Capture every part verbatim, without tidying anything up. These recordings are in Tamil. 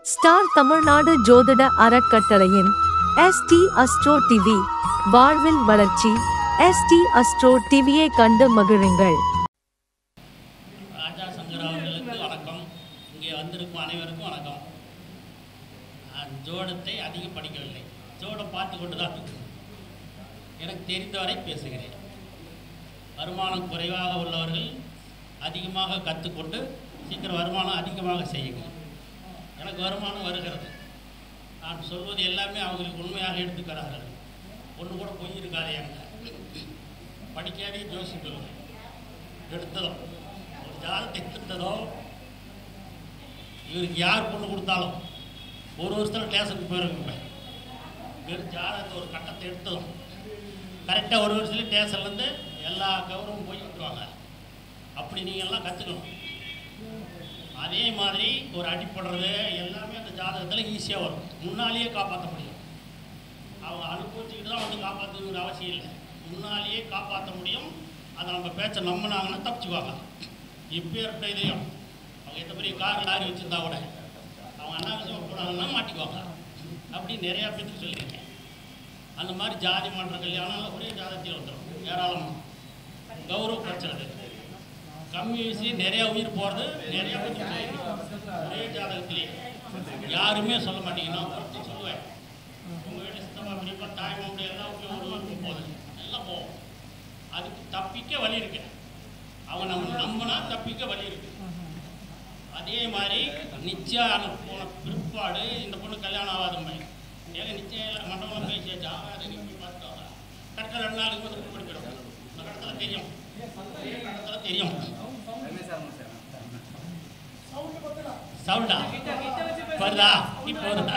ஸ்டார் தமிழ்நாடு ஜோதிட அறக்கட்டளையின் எஸ்டி அஸ்ட்ரோ டிவி வாழ்வில் வளர்ச்சி. எஸ்டி அஸ்ட்ரோ டிவியை கண்டு மகிழுங்கள். ராஜா சங்கர் அவர்களுக்கு வணக்கம். இங்கே வந்திருக்கும் அனைவருக்கும் வணக்கம். ஜோடத்தை அதிகம் படிக்கவில்லை, ஜோடம் பார்த்து கொண்டு தான் எனக்கு தெரிந்தவரை பேசுகிறேன். வருமானம் குறைவாக உள்ளவர்கள் அதிகமாக கற்றுக்கொண்டு சீக்கிரம் வருமானம் அதிகமாக செய்யுங்கள். எனக்கு வருமானம் வருகிறது. நான் சொல்வது எல்லாமே அவங்களுக்கு உண்மையாக எடுத்துக்கிறார்கள். ஒன்று கூட பொய் இருக்காது. எங்க படிக்காதே ஜோசியம் சொல்லுவேன். எடுத்ததோ ஒரு ஜாதத்தை எடுத்ததோ இவருக்கு யார் பொண்ணு கொடுத்தாலும் ஒரு வருஷத்தில் கிளாஸுக்கு போயிருக்குங்க. வெறும் ஜாதகத்தை ஒரு கட்டத்தை எடுத்ததும் கரெக்டாக ஒரு வருஷத்துல டேஷன்லேருந்து எல்லா கவரும் போய் விட்டுருவாங்க. அப்படி நீங்கள் எல்லாம் கற்றுக்கணும். அதே மாதிரி ஒரு அடிப்படுறது எல்லாமே அந்த ஜாதகத்தில் ஈஸியாக வரும். முன்னாலேயே காப்பாற்ற முடியும். அவங்க அனுபவிச்சுக்கிட்டு தான் வந்து காப்பாற்றணுங்கிற அவசியம் இல்லை. முன்னாலேயே காப்பாற்ற முடியும். அதை நம்ம பேச்சை நம்பினாங்கன்னா தப்பிச்சுக்குவாங்க. இப்போ இருக்க இதையும் அவங்க எந்த பெரிய கார் லாரி வச்சுருந்தா கூட அவங்க அனாவசியமாக போனாங்கன்னா மாட்டிக்குவாங்க. அப்படி நிறையா பேருக்கு சொல்லியிருக்கேன். அந்த மாதிரி ஜாதி மாற்ற கல்யாணம் ஒரே ஜாதகத்தில் வந்துடும். ஏராளமாக கௌரவப்படுத்துறது கம்மி விஷயம் நிறையா உயிர் போகிறது நிறையா பேர் ஒரே ஜாதகத்திலே யாருமே சொல்ல மாட்டீங்கன்னா ஒருத்தர் சொல்லுவேன். உங்கள் வீட்டில் சித்தப்பா பெரியப்பா தாய் மாமி எல்லாம் ஒரு போகுது எல்லாம் போகும். அதுக்கு தப்பிக்க வழி இருக்கு. அவன் நம்ம நம்பினா தப்பிக்க வழி இருக்கு. அதே மாதிரி நிச்சயம் போன பிற்பாடு இந்த பொண்ணு கல்யாணம் ஆகாதம்மை ஏங்க நிச்சயம் மண்டபம் பேசியாச்சு ஆகாது. நீங்கள் பார்த்துட்டாங்க கரெக்டாக ரெண்டு நாளுக்கு வந்து படிக்கிறோம். இந்த கடத்தில் தெரியும் கடத்தில் தெரியும் சவுண்டா வருதா இப்போ வருதா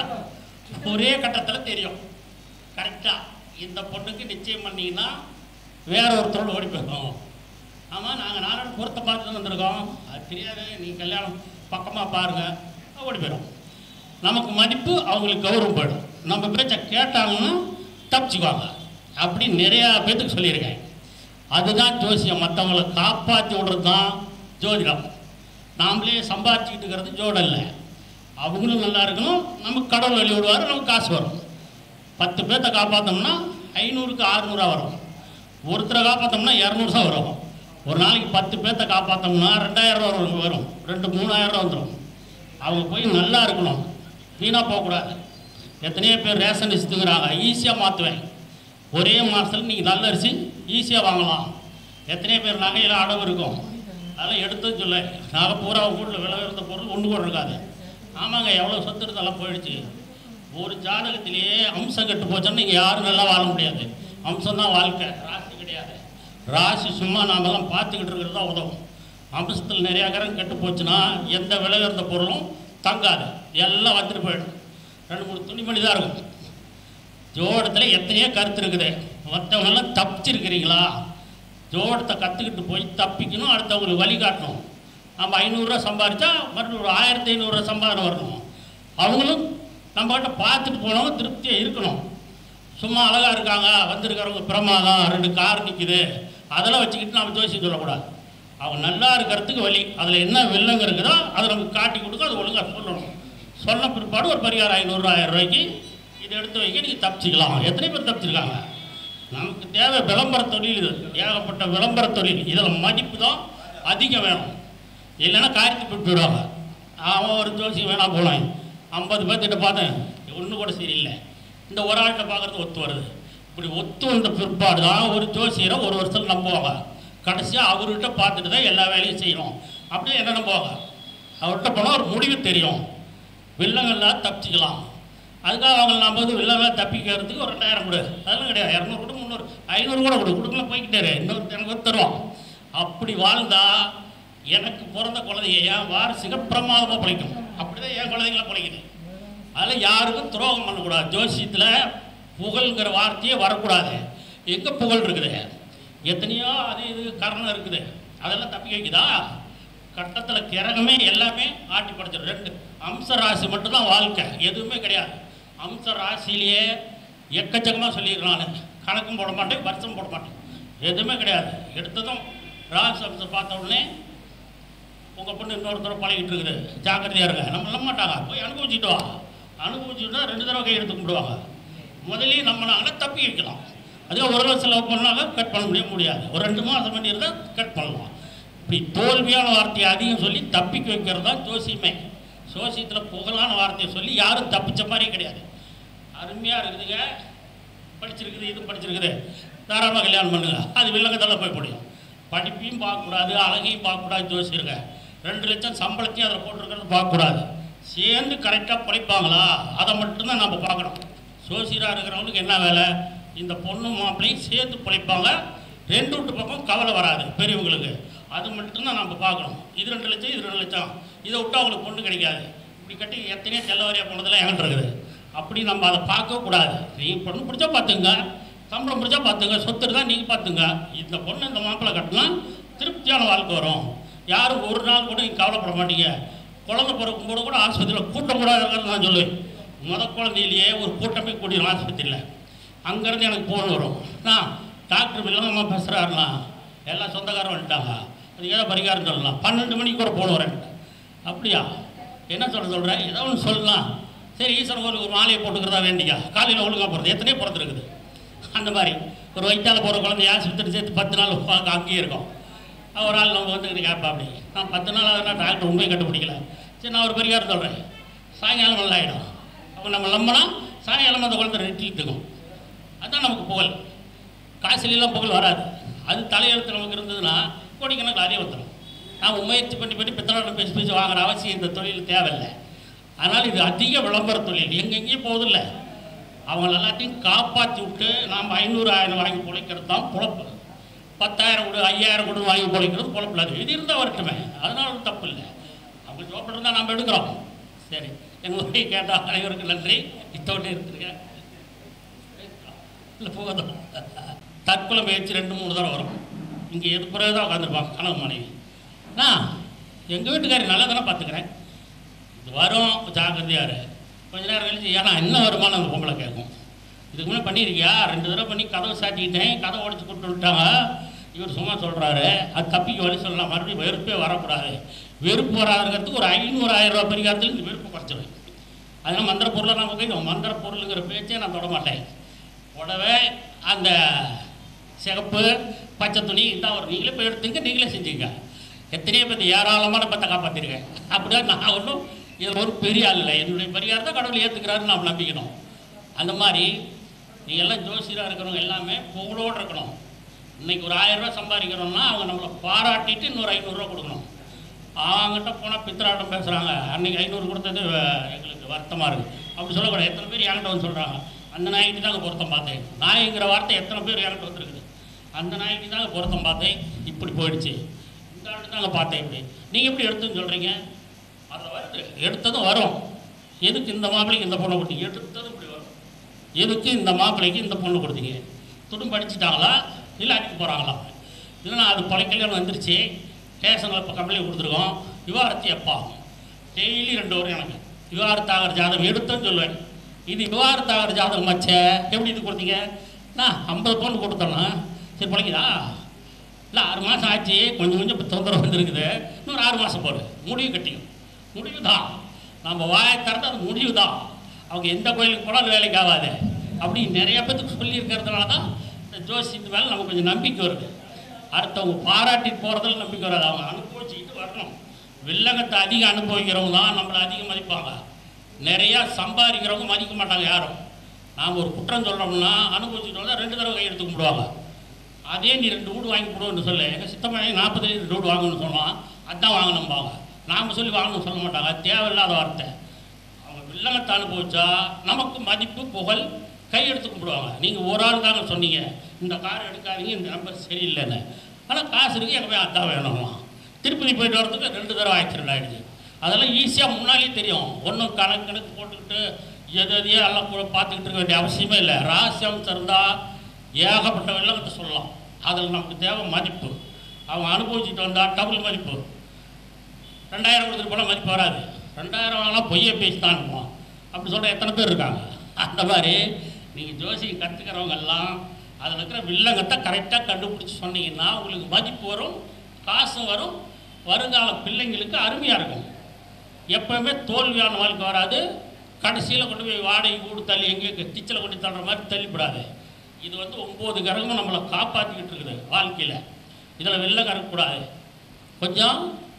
ஒரே கட்டத்தில் தெரியும். கரெக்டாக இந்த பொண்ணுக்கு நிச்சயம் பண்ணிங்கன்னா வேற ஒருத்தரோடு ஓடி போயிருக்கோம். ஆமாம் நாங்கள் நாலு பொருத்த பார்த்துட்டு வந்திருக்கோம். அது தெரியாது. நீங்கள் கல்யாணம் பக்கமாக பாருங்கள் ஓடி போயிடும். நமக்கு மதிப்பு அவங்களுக்கு கௌரவம் போயிடும். நம்ம பேச்சை கேட்டாங்கன்னா தப்பிச்சுக்குவாங்க. அப்படி நிறையா பேத்துக்கு சொல்லியிருக்கேன். அதுதான் ஜோசியம். மற்றவங்களை காப்பாற்றி விடுறது தான் ஜோதிடம். நாமளே சம்பாதிச்சுக்கிட்டு இருக்கிறது ஜோடம் இல்லை. அவங்களும் நல்லா இருக்கணும். நமக்கு கடவுள் வெளி விடுவார். நமக்கு காசு வரும். பத்து பேர்த்த காப்பாற்றோம்னா ஐநூறுக்கு ஆறுநூறுவா வரும். ஒருத்தரை காப்பாற்றோம்னா இரநூறு தான் வரும். ஒரு நாளைக்கு பத்து பேர்த்த காப்பாற்றோம்னா ரெண்டாயிரம் ரூபா வரும். ரெண்டு மூணாயிரம் ரூபா வந்துடும். அவங்க போய் நல்லா இருக்கணும். வீணாக போகக்கூடாது. எத்தனையோ பேர் ரேஷன் அரிசி தூங்குறாங்க. ஈஸியாக மாற்றுவேன். ஒரே மாதத்தில் நீங்கள் நல்ல அரிசி ஈஸியாக வாங்கலாம். எத்தனையோ பேர் நகையில் அடவு இருக்கும். அதெல்லாம் எடுத்து சொல்ல நகை பூரா வீட்டில் விலை உயர்ந்த பொருள் ஒன்று கூட இருக்காது. ஆமாங்க எவ்வளோ சொத்து இருந்தாலும் போயிடுச்சு. ஒரு ஜாதகத்திலேயே அம்சம் கெட்டு போச்சோன்னா நீங்கள் யாரும் நல்லா வாழ முடியாது. அம்சம் தான் வாழ்க்கை, ராசி கிடையாது. ராசி சும்மா நாமெல்லாம் பார்த்துக்கிட்டு இருக்கிறது தான் உதவும். அம்சத்தில் நிறையா கரம் கெட்டு போச்சுன்னா எந்த விலை உயர்ந்த பொருளும் தங்காது. எல்லாம் வந்துட்டு போயிடும். ரெண்டு மூணு துணிமணி தான் இருக்கும். ஜோடத்தில் எத்தனையோ கருத்து இருக்குது. மற்றவங்கெல்லாம் தப்பிச்சிருக்கிறீங்களா? ஜோடத்தை கற்றுக்கிட்டு போய் தப்பிக்கணும். அடுத்தவங்களுக்கு வழிகாட்டணும். நம்ம ஐநூறுரூவா சம்பாதிச்சா மறுபடியும் ஒரு ஆயிரத்தி ஐநூறுரூவா சம்பாதனை வரணும். அவங்களும் நம்மகிட்ட பார்த்துட்டு போனவங்க திருப்தியாக இருக்கணும். சும்மா அழகாக இருக்காங்க வந்திருக்கிறவங்க பிரமாதம் ரெண்டு கார் நிற்குது அதெல்லாம் வச்சுக்கிட்டு நம்ம ஜோசியம் சொல்லக்கூடாது. அவங்க நல்லா இருக்கிறதுக்கு வழி அதில் என்ன வெள்ளங்க இருக்குதோ அதை நமக்கு காட்டி கொடுக்க அது ஒழுங்காக சொல்லணும். சொன்ன பிற்பாடு ஒரு பரிகாரம் ஐநூறு ஆயிரம் ரூபாய்க்கு இதை எடுத்து வைக்க நீங்கள் தப்பிச்சிக்கலாம். எத்தனை பேர் தப்பிச்சிருக்காங்க? நமக்கு தேவை விளம்பர தொழில். இது ஏகப்பட்ட விளம்பர தொழில். இதில் மதிப்பு தான் அதிகம் வேணும். இல்லைன்னா காரியத்தை போட்டு போயிடுவாங்க. அவன் ஒரு ஜோசியம் வேணாம் போனேன் ஐம்பது பேர்த்திட்ட பார்த்தேன் ஒன்று கூட சரியில்லை. இந்த ஒரு ஆள்கிட்ட பார்க்குறது ஒத்து வருது. இப்படி ஒத்து வந்த பிற்பாடு தான் ஒரு ஜோசியரை ஒரு வருஷத்தில் நம்புவாங்க. கடைசியாக அவர்கிட்ட பார்த்துட்டு தான் எல்லா வேலையும் செய்யணும். அப்படியே என்ன நம்புவாங்க. அவர்கிட்ட போனால் ஒரு முடிவு தெரியும். வில்லங்கள்லாம் தப்பிச்சிக்கலாம். அதுக்காக அவங்க நம்ம வந்து வில்லங்கள்லாம் தப்பிக்கிறதுக்கு ஒரு ரெண்டாயிரம் கொடு அதெல்லாம் கிடையாது. இரநூறு கூட முந்நூறு ஐநூறு கூட கொடு கொடுக்கலாம் போய்கிட்டாரு. இன்னொரு எனக்கு தருவோம். அப்படி வாழ்ந்தா எனக்கு பிறந்த குழந்தைங்க என் வாரிசுக பிரமாதமாக பிழைக்கும். அப்படி தான் என் குழந்தைங்கள பிழைக்குது. அதில் யாருக்கும் துரோகம் பண்ணக்கூடாது. ஜோசியத்தில் புகழ்ங்கிற வார்த்தையே வரக்கூடாது. எங்கே புகழ் இருக்குது? எத்தனையோ அது இது காரணம் இருக்குது. அதெல்லாம் தப்பி வைக்குதா? கட்டத்தில் கிரகமே எல்லாமே ஆட்டி படைச்சிடும். ரெண்டு அம்ச ராசி மட்டும்தான் வாழ்க்கை, எதுவுமே கிடையாது. அம்ச ராசிலேயே எக்கச்சக்கமாக சொல்லியிருக்கேன். நான் கணக்கும் போட மாட்டேன், வருஷம் போட மாட்டேன், எதுவுமே கிடையாது. எடுத்ததும் ராசி அம்சம் பார்த்த உடனே உங்கள் பொண்ணு இன்னொருத்தர பழகிட்டு இருக்குது, ஜாக்கிரதையாக இருங்க. நம்ம நம்ப மாட்டாங்க. போய் அனுபவிச்சுட்டு வா. அனுபவிச்சுட்டா ரெண்டு தடவை கை எடுத்து கும்பிடுவாங்க. முதலையும் நம்மளால தப்பி வைக்கலாம். அதுவே ஒரு லட்சம் செலவு பண்ணாலும் கட் பண்ண முடிய முடியாது. ஒரு ரெண்டு மாதம் பண்ணி இருந்தால் கட் பண்ணலாம். இப்படி தோல்வியான வார்த்தையை அதிகம் சொல்லி தப்பிக்க வைக்கிறது தான் ஜோசியமே. ஜோசியத்தில் புகழான வார்த்தையை சொல்லி யாரும் தப்பிச்ச மாதிரி கிடையாது. அருமையாக இருக்குதுங்க, படிச்சிருக்குது, இது படிச்சிருக்குது, தாராளமாக கல்யாணம் பண்ணுங்க. அது வில்லங்கத்தில் போய் முடியும். படிப்பையும் பார்க்கக்கூடாது, அழகையும் பார்க்கக்கூடாது. ஜோசியிருங்க ரெண்டு லட்சம் சம்பளத்தையும் அதில் போட்டிருக்கிறது பார்க்கக்கூடாது. சேர்ந்து கரெக்டாக படிப்பாங்களா அதை மட்டும்தான் நம்ம பார்க்கணும். ஜோசியராக இருக்கிறவங்களுக்கு என்ன வேலை? இந்த பொண்ணு மாப்பிள்ளையும் சேர்த்து பிழைப்பாங்க. ரெண்டு விட்டு பக்கம் கவலை வராது பெரியவங்களுக்கு. அது மட்டும்தான் நம்ம பார்க்கணும். இது ரெண்டு லட்சம் இது ரெண்டு லட்சம் இதை விட்டு அவங்களுக்கு பொண்ணு கிடைக்காது. இப்படி கட்டி எத்தனையோ செல்லவரியாக போனதெல்லாம் என்கிட்ட இருக்குது. அப்படி நம்ம அதை பார்க்கக்கூடாது. நீங்கள் பொண்ணு பிடிச்சா பார்த்துங்க, சம்பளம் பிடிச்சா பார்த்துங்க, சொத்து தான் நீங்கள் பார்த்துங்க. இந்த பொண்ணு இந்த மாப்பிள்ளை கட்டினா திருப்தியான வாழ்க்கை வரும். யாரும் ஒரு நாள் கூட நீங்கள் கவலைப்பட மாட்டீங்க. குழந்தை பிறக்கும் போது கூட ஆஸ்பத்திரியில் கூட்டம் கூட இருக்கிறது நான் சொல்லுவேன். முத குழந்தையிலேயே ஒரு கூட்டமே கூட்டிடும் ஆஸ்பத்திரியில். அங்கேருந்து எனக்கு ஃபோன் வரும். நான் டாக்டர் வில்லங்கம்மா பேசுகிறாருண்ணா, எல்லாம் சொந்தக்காரன் வந்துட்டாங்க, அது ஏதோ பரிகாரம் சொல்லலாம். பன்னெண்டு மணிக்கு கூட ஃபோன் வரேன். அப்படியா, என்ன சொல்ல சொல்கிறேன்? ஏதோ ஒன்று சொல்லலாம். சரி, ஈஸ்வரன் கோயிலுக்கு ஒரு மாலையை போட்டுக்கிறதா வேண்டிக்கா, காலையில் ஒழுங்காக போகிறது. எத்தனையோ பிறந்திருக்குது. அந்த மாதிரி ஒரு வயிற்றால் போகிற குழந்தை ஆஸ்பத்திரி சேர்த்து பத்து நாள் பார்க்க அங்கேயே இருக்கும். ஒரு ஆள் நம்ம வந்து கேட்பா, அப்படி நான் பத்து நாள் ஆகுதுன்னா டாக்டர் உண்மையை கண்டுபிடிக்கல. சரி, நான் ஒரு பரிகாரம் சொல்கிறேன், சாயங்காலம் நல்லா ஆகிடும். அப்போ நம்ம நம்பினா சாயங்காலம் அந்த குழந்தை ரெட்டிட்டுக்கும். அதுதான் நமக்கு புகழ். காசுலாம் புகழ் வராது. அது தலையெழுத்து நமக்கு இருந்ததுன்னா கோடிக்கணக்கில் அறிய வந்துடும். நாம் முயற்சி பண்ணி பண்ணி பித்தளை பேசி பேசி வாங்குற அவசியம் இந்த தொழில் தேவையில்லை. அதனால் இது அதிக விளம்பர தொழில். எங்கெங்கேயும் போகுதில்லை. அவங்க எல்லாத்தையும் காப்பாற்றி விட்டு நாம் ஐநூறு ஆயிரம் வாங்கி பிழைக்கிறது தான் பொழப்பு. பத்தாயிரம் கொடு ஐயாயிரம் கொடு வாங்கி பிழைக்கிறது பொழப்பில். அது இது இருந்தால் வரட்டுமே, அதனால ஒரு தப்பு இல்லை. அவங்க ஜோப்பில் இருந்தால் நாம் எடுக்கிறோம். சரி, எங்கள் உரையை கேட்டால் அனைவருக்கு நன்றி. இத்தோட்டே இருக்குதுங்க. இல்லை போகணும். தற்கொலை முயற்சி ரெண்டு மூணு தடவை வரும். இங்கே எது பிறகு தான் உட்காந்துருப்பாங்க கனவு மனைவி. நான் எங்கள் வீட்டுக்காரி நல்லா தானே பார்த்துக்கிறேன், இது வரும் ஜாக்கிரதையாரு. கொஞ்ச நேரம் கழிச்சு ஏன்னா என்ன வருமானம் அந்த பொம்பளை கேட்கும். இதுக்கு முன்னே பண்ணியிருக்கியா? ரெண்டு தடவை பண்ணி கதவை சாத்திக்கிட்டேன், கதவை உடச்சி கூப்பிட்டு விட்டாங்க. இவர் சும்மா சொல்கிறாரு, அது தப்பிக்க வழி சொல்லலாம். மறுபடியும் வெறுப்பே வரக்கூடாது. வெறுப்பு வராதுங்கிறதுக்கு ஒரு ஐநூறு ஆயிரம் ரூபா பரிகாரத்தில் இந்த வெறுப்பு குறைச்சிடுவேன். அதனால் மந்திர பொருளை நம்ம போய் மந்திர பொருளுங்கிற பேச்சே நான் தொட மாட்டேன். உடவே அந்த சிகப்பு பச்சை துணி இந்த ஒரு நீங்களே போய் எடுத்துங்க, நீங்களே செஞ்சுங்க. எத்தனையோ பற்றி ஏராளமான பத்தை காப்பாற்றிருக்கேன். அப்படின்னா நான் ஒன்றும் இதில் ஒரு பெரிய ஆள் இல்லை. என்னுடைய பரிகாரத்தை கடவுள் ஏற்றுக்கிறாருன்னு நாம் நம்பிக்கணும். அந்த மாதிரி நீங்கள் எல்லாம் ஜோசியராக இருக்கிறவங்க எல்லாமே புகழோடு இருக்கணும். இன்றைக்கி ஒரு ஆயிரம் ரூபா சம்பாதிக்கிறோம்னா அவங்க நம்மளை பாராட்டிட்டு இன்னொரு ஐநூறுரூவா கொடுக்கணும். அவங்ககிட்ட போனால் பித்தராட்டம் பேசுகிறாங்க, அன்றைக்கி ஐநூறு கொடுத்தது எங்களுக்கு வருத்தமாக இருக்குது அப்படி சொல்லக்கூடாது. எத்தனை பேர் என்கிட்ட வந்து சொல்கிறாங்க, அந்த நாய்க்கு தாங்க பொருத்தம் பார்த்தேன். நாய்ங்கிற வார்த்தை எத்தனை பேர் என்கிட்ட வந்துருக்குது. அந்த நாய்க்கு தாங்க பொருத்தம் பார்த்தேன், இப்படி போயிடுச்சு. இந்த ஆளுக்கு தாங்க பார்த்தேன் இப்படி. நீங்கள் எப்படி எடுத்துன்னு சொல்கிறீங்க? அதில் வருது, எடுத்ததும் வரும். எதுக்கு இந்த மாப்பிள்ளைக்கு இந்த பொண்ணை கொடுத்தீங்க? எடுத்ததும் இப்படி வரும். எதுக்கு இந்த மாப்பிள்ளைக்கு இந்த பொண்ணு கொடுத்தீங்க? துடும் படிச்சுட்டாங்களா இல்லை அடிக்க போகிறாங்களா? இல்லைன்னா அது பழைய கல்யாணம் வந்துருச்சு, ஸ்டேஷனில் இப்போ கம்ப்ளைண்ட் கொடுத்துருக்கோம், விவாகரத்து எப்போ ஆகும்? டெய்லி ரெண்டு வரும் எனக்கு விவாகரத்தாகிற ஜாதகம் எடுத்தோன்னு சொல்லுவேன். இது விவாகரத்தாகிற ஜாதகம் மச்சே, எப்படி இது கொடுத்தீங்க? நான் ஐம்பது பவுன் கொடுத்தோன்னா சரி பிழைக்குதா? இல்லை ஆறு மாதம் ஆச்சு, கொஞ்சம் கொஞ்சம் இப்போ தொந்தரவு வந்துருக்குது, இன்னொரு ஆறு மாதம் போடு, முடிவு கட்டிக்கும். முடிவு தான், நம்ம வாயை திறந்து அது முடிவு தான். அவங்க எந்த கோயிலுக்கு போனாலும் வேலைக்கு ஆகாது அப்படி நிறைய பேத்துக்கு சொல்லியிருக்கிறதுனால தான் இந்த ஜோசியத்து மேலே நமக்கு கொஞ்சம் நம்பிக்கை வருது. அடுத்தவங்க பாராட்டிட்டு போகிறதுல நம்பிக்கை வராது. அவங்க அனுபவிச்சுக்கிட்டு வரணும். வில்லங்கத்தை அதிகம் அனுபவிக்கிறவங்க தான் நம்மளை அதிகம் மதிப்பாங்க. நிறையா சம்பாதிக்கிறவங்க மதிக்க மாட்டாங்க யாரும். நாம் ஒரு குற்றம் சொல்கிறோம்னா அனுபவிச்சுட்டு வந்தால் ரெண்டு தடவை கை எடுத்து கும்பிடுவாங்க. அதே நீ ரெண்டு வீடு வாங்கி போடுவோன்னு சொல்லு, எங்கள் சித்தப்பா நாற்பது ரெண்டு வீடு வாங்கணும்னு சொன்னால் அதுதான் வாங்கணும்பாங்க. நாம் சொல்லி வாங்கணும்னு சொல்ல மாட்டாங்க. அது தேவையில்லாத வார்த்தை. அவங்க வில்லங்கத்தை அனுபவிச்சா நமக்கு மதிப்பு புகழ் கை எடுத்து கும்பிடுவாங்க. நீங்கள் ஒரு ஆள் தாங்க சொன்னீங்க இந்த கார் எடுக்காதீங்க, இந்த நம்பர் சரியில்லைன்னு. ஆனால் காசு இருக்குது, எனக்கு போய் அதான் வேணுமா? திருப்பதி போயிட்டு வரதுக்கு ரெண்டு தடவை ஆக்சிடென்ட் ஆகிடுச்சு. அதெல்லாம் ஈஸியாக முன்னாலேயே தெரியும். ஒன்றும் கணக்கு கணக்கு போட்டுக்கிட்டு எது எதையோ எல்லாம் கூட பார்த்துக்கிட்டு இருக்க வேண்டிய அவசியமே இல்லை. ரகசியம் இருந்தால் ஏகப்பட்ட வில்லங்கத்தை சொல்லலாம். அதில் நமக்கு தேவை மதிப்பு. அவங்க அனுபவிச்சுட்டு வந்தால் டபுள் மதிப்பு. ரெண்டாயிரம் கொடுத்துட்டு போனால் மதிப்பு வராது. ரெண்டாயிரம் வாங்கினா பொய்யை பேசி தான் அனுப்புவோம். அப்படி சொல்கிற எத்தனை பேர் இருக்காங்க. அந்த மாதிரி நீங்கள் ஜோசியம் கற்றுக்கிறவங்கெல்லாம் அதில் இருக்கிற வில்லங்கத்தை கரெக்டாக கண்டுபிடிச்சி சொன்னீங்கன்னா உங்களுக்கு மதிப்பு வரும், காசும் வரும், வருங்கால பிள்ளைங்களுக்கு அருமையாக இருக்கும். எப்போவுமே தோல்வியான வாழ்க்கை வராது. கடைசியில் கொண்டு போய் வாடகை கூடு தள்ளி எங்கேயும் கிச்சலை கொண்டு தள்ளுற மாதிரி தள்ளிவிடாது. இது வந்து ஒம்பது கிரகமும் நம்மளை காப்பாற்றிக்கிட்டு இருக்குது வாழ்க்கையில். இதில் வெளில கறக்கக்கூடாது. கொஞ்சம்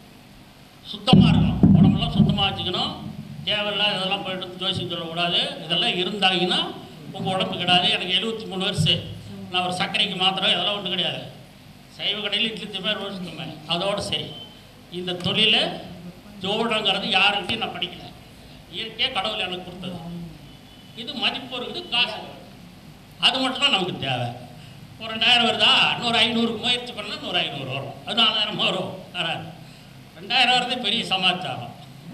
சுத்தமாக இருக்கணும், உடம்பெல்லாம் சுத்தமாக வச்சுக்கணும். தேவையில்ல இதெல்லாம் போய்ட்டு ஜோசியம் சொல்லக்கூடாது. இதெல்லாம் இருந்தாங்கன்னா உங்கள் உடம்பு கிடையாது. எனக்கு எழுபத்தி மூணு வருஷம் நான் ஒரு சர்க்கரைக்கு மாத்திரம் இதெல்லாம் ஒன்றும் கிடையாது. சைவ கடையில் இட்லி திமே ரோஸ் திமே அதோடு சரி. இந்த தொழில் ஜோடங்கிறது யாருக்கிட்டையும் நான் படிக்கலை. இயற்கையாக கடவுள் எனக்கு கொடுத்தது. இது மதிப்பு இருக்குது, காசு அது மட்டும் தான் நமக்கு தேவை. ஒரு ரெண்டாயிரம் வருதா, இன்னொரு ஐநூறுக்கு முயற்சி பண்ணால் இன்னொரு ஐநூறு வரும். அது நாலாயிரம் வரும் வராது. ரெண்டாயிரம் வரதே பெரிய சமாச்சாரம்.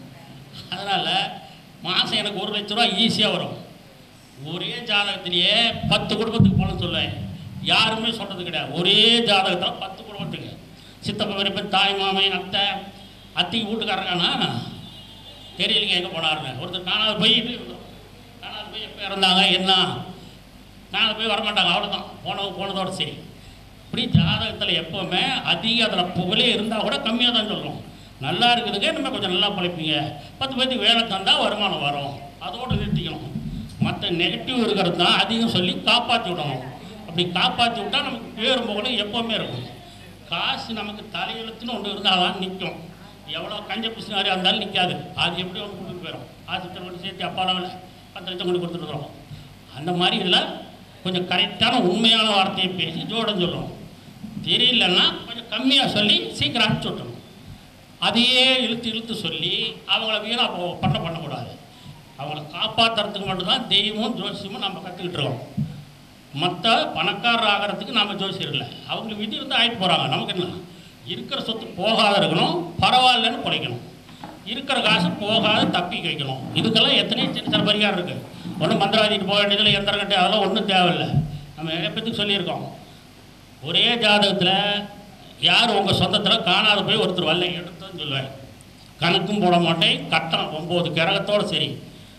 அதனால் மாதம் எனக்கு ஒரு லட்ச ரூபா ஈஸியாக வரும். ஒரே ஜாதகத்திலேயே பத்து குடும்பத்துக்கு போகணும்னு சொல்லுவேன். யாருமே சொல்கிறது கிடையாது. ஒரே ஜாதகத்தில் பத்து குடும்பத்துக்கு சித்தப்பா பெரியப்பன் தாய் மாமன் அத்தை அத்தைக்கு வீட்டுக்காரங்கன்னா தெரியலைங்க எங்கே போனாருன்னு. ஒருத்தர் காணாது போய் காணாது போய் எப்போ இறந்தாங்க என்ன காணாது போய் வரமாட்டாங்க, அவ்வளோதான். போனவங்க போனதோடு சரி. இப்படி ஜாதகத்தில் எப்போவுமே அதிக அதில் புகழே இருந்தால் கூட கம்மியாக தான் சொல்கிறோம். நல்லா இருக்குதுங்க, நம்ம கொஞ்சம் நல்லா பழைப்பீங்க, பத்து பேருக்கு வேலை தந்தால் வருமானம் வரும், அதோடு நிறுத்திக்கணும். மற்ற நெகட்டிவ் இருக்கிறது தான் அதிகம் சொல்லி காப்பாற்றி விடணும். அப்படி காப்பாற்றி விட்டால் நமக்கு பேரும் புகழும் எப்போவுமே இருக்கும். காசு நமக்கு தலையெழுத்துன்னு ஒன்று இருந்தால் தான் நிற்கும். எவ்வளோ கஞ்ச பிசினாரியாக இருந்தாலும் நிற்காது. அது எப்படி ஒன்று கொடுத்துட்டு போயிடும். ஆஸ்பத்திரி கொண்டு சேர்த்து அப்பாவில் பத்து லட்சம் கொண்டு கொடுத்துட்டு வரோம். அந்த மாதிரி இல்லை, கொஞ்சம் கரெக்டான உண்மையான வார்த்தையை பேசி ஜோடம் சொல்லணும். தெரியலன்னா கொஞ்சம் கம்மியாக சொல்லி சீக்கிரம் அனுப்பிச்சி விட்டணும். அதையே இழுத்து இழுத்து சொல்லி அவங்கள வீணாக போ பண்ண பண்ணக்கூடாது. அவங்கள காப்பாற்றுறதுக்கு மட்டும்தான் தெய்வமும் ஜோசியமும் நம்ம கற்றுக்கிட்டு இருக்கோம். மற்ற பணக்காரர் ஆகிறதுக்கு நம்ம ஜோசியர் இல்லை. அவங்களுக்கு விதி வந்து ஆகிட்டு போகிறாங்க. நமக்கு என்ன, இருக்கிற சொத்து போகாத இருக்கணும், பரவாயில்லன்னு குறைக்கணும். இருக்கிற காசு போகாத தப்பிக்க வைக்கணும். இதுக்கெல்லாம் எத்தனையோ சின்ன சின்ன பரிகாரம் இருக்குது. ஒன்றும் மந்திரவாதிட்டு போக வேண்டியதில் எந்திரம் கட்டி அதெல்லாம் ஒன்றும் தேவையில்லை. நம்ம நிறைய பேத்துக்கு சொல்லியிருக்கோம். ஒரே ஜாதகத்தில் யார் உங்கள் சொந்தத்தில் காணாத போய் ஒருத்தர் வரல எடுத்துன்னு சொல்லுவேன். கணக்கும் போட மாட்டேன், கட்டம் ஒம்பது கிரகத்தோடு சரி.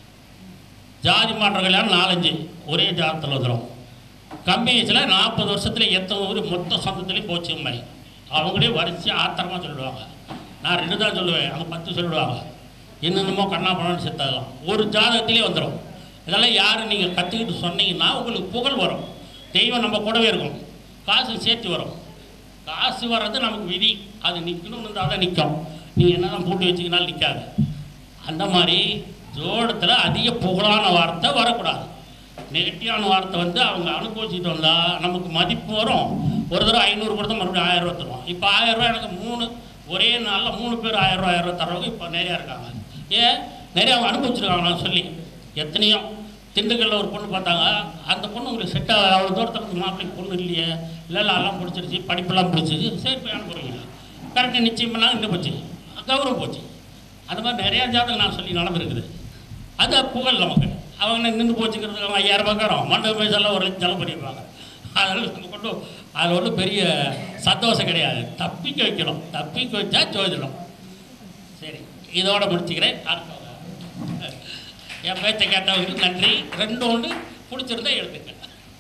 ஜாதி மாற்ற கல்யாணம் நாலஞ்சு ஒரே ஜாதகத்தில் வந்துடும். கம்மி வயசில் நாற்பது வருஷத்தில் எத்தனை ஊர் மொத்த சொந்தத்துலேயும் போச்சு உண்மை. அவங்களே வரிசை ஆத்திரமாக சொல்லிடுவாங்க. நான் ரெண்டு தான் சொல்லுவேன், அவங்க பத்து சொல்லிடுவாங்க. என்னென்னமோ கண்ணா பணம்னு செத்தாகலாம். ஒரு ஜாதகத்திலே வந்துடும். இதெல்லாம் யார் நீங்கள் கற்றுக்கிட்டு சொன்னீங்கன்னா உங்களுக்கு புகழ் வரும். தெய்வம் நம்ம கூடவே இருக்கும். காசு சேர்த்து வரும். காசு வர்றது நமக்கு விதி. அது நிற்கணும்னு இருந்தால் தான் நிற்கும். நீங்கள் என்ன தான் போட்டு வச்சிங்கனாலும் நிற்காது. அந்த மாதிரி ஜோடத்தில் அதிக புகழான வார்த்தை வரக்கூடாது. நெகட்டிவான வார்த்தை வந்து அவங்க அனுபவிச்சுட்டு வந்தால் நமக்கு மதிப்பு வரும். ஒரு தடவை ஐநூறு கொடுத்தா மறுபடியும் ஆயிரம் ரூபா தருவோம். இப்போ ஆயிரம் ரூபா எனக்கு மூணு ஒரே நாளில் மூணு பேர் ஆயிரம் ரூபா ஆயிரம் ரூபா தர்றவங்க இப்போ நிறையா இருக்காங்க. ஏன் நிறையா அவங்க அனுபவிச்சிருக்காங்கன்னு சொல்லி. எத்தனையோ திண்டுக்கல்ல ஒரு பொண்ணு பார்த்தாங்க. அந்த பொண்ணு உங்களுக்கு செட் ஆகாது, அவ்வளோ தூரத்துக்கு மாப்பிள்ளைக்கு பொண்ணு இல்லையே, இல்லை எல்லாம் பிடிச்சிருச்சு, படிப்பெல்லாம் பிடிச்சிச்சு, சரி போய் அனுப்புறீங்க. கரெக்டாக நிச்சயம் பண்ணால் இன்னும் போச்சு, கௌரவம் போச்சு. அது மாதிரி நிறையா ஜாதகம் நான் சொல்லி நடந்துருக்குது. அது புகழ் நமக்கு. அவங்க நின்று போச்சுக்கிறதுக்கு அவங்க ஐயாயிரம் ரூபாய்க்காரம் மண்டப பைசாலாம் ஒரு லட்சம் செலவு பண்ணியிருப்பாங்க. அதனால் நம்ம கொண்டு அதில் ஒன்றும் பெரிய சந்தோஷம் கிடையாது. தப்பிக்க வைக்கணும். தப்பிக்க வச்சா ஜோதிடம். சரி, இதோட முடிச்சுக்கிறேன். அடுத்த என் பேச்சை கேட்டவங்களுக்கு நன்றி. ரெண்டு ஒன்று பிடிச்சிருந்தா எடுத்துக்க.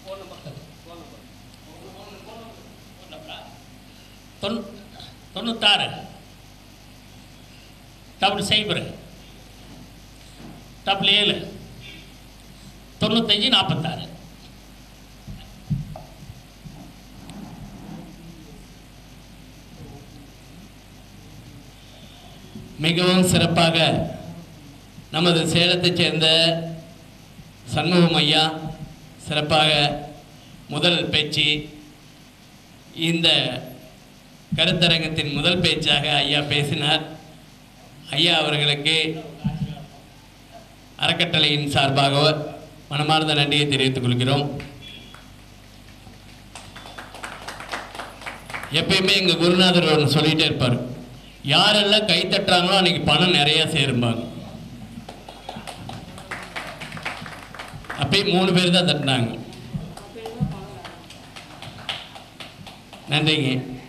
தொண்ணூ தொண்ணூத்தாறு டபுள் சைபரு டபுள் ஏழு தொண்ணூத்தஞ்சு நாற்பத்தாறு. மிகவும் சிறப்பாக நமது சேலத்தைச் சேர்ந்த சண்முகம் ஐயா சிறப்பாக முதல் பேச்சு, இந்த கருத்தரங்கத்தின் முதல் பேச்சாக ஐயா பேசினார். ஐயா அவர்களுக்கு அறக்கட்டளையின் சார்பாக மனமார்ந்த நன்றியை தெரிவித்துக் கொள்கிறோம். எப்பயுமே எங்கள் குருநாதர் ஒன்று சொல்லிகிட்டே இருப்பார், யாரெல்லாம் கை தட்டுறாங்களோ அன்றைக்கி பணம் நிறையா சேரும்பாங்க. அப்பயும் மூணு பேர் தான் தட்டினாங்க. நன்றிங்க.